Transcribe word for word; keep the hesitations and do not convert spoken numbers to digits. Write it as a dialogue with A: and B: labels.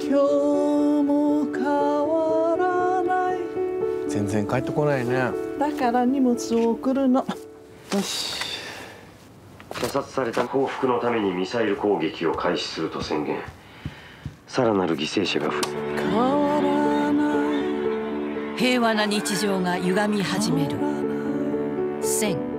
A: 今日も変わらない。全然帰ってこないね。だから荷物を送るの。よし。
B: 射殺された報復のためにミサイル攻撃を開始すると宣言。さらなる犠牲者が増え、
A: 変わらない。
C: 平和な日常が歪み始める。戦